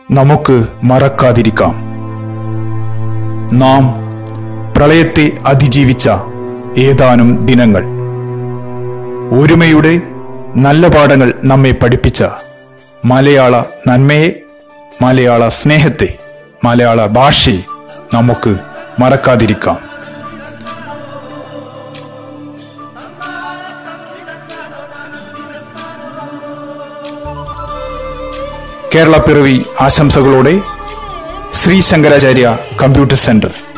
നമുക്ക് മറക്കാതിരിക്കാം. നാം പ്രളയത്തെ അതിജീവിച്ച ഏതാനും ദിനങ്ങൾ, ഒരുമയുടെ നല്ല പാഠങ്ങൾ നമ്മെ പഠിപ്പിച്ച മലയാള നന്മയെ, മലയാള സ്നേഹത്തെ, മലയാള ഭാഷയെ നമുക്ക് മറക്കാതിരിക്കാം. കേരളപ്പിറവി ആശംസകളോടെ ശ്രീ ശങ്കരാചാര്യ കമ്പ്യൂട്ടർ സെന്റർ.